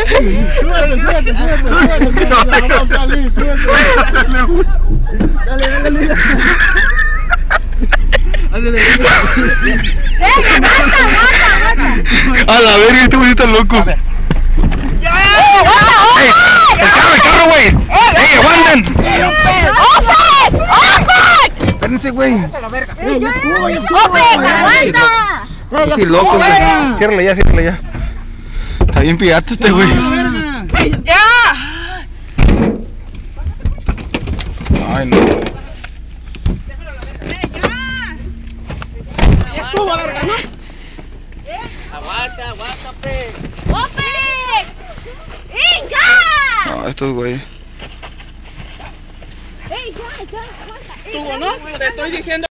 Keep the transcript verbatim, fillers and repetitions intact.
Súbete, súbete, súbete, súbete. Vamos a salir, súbete. Dale, dale, dale. A la verga, este güey está loco. ¡Ey! ¡El carro, el carro, güey! ¡Ey, aguanten! Espérense, güey. Sí, loco, güey. Ciérrale ya, ciérrale ya. Está bien pigado este güey. ¡Ya! Ay, no. Aguanta, aguanta, pe. ¡Ope! ¡Y ya! No, estos güey. ¡Ey, ya, ya! ¡Aguanta! ¿Tú no? Te estoy diciendo.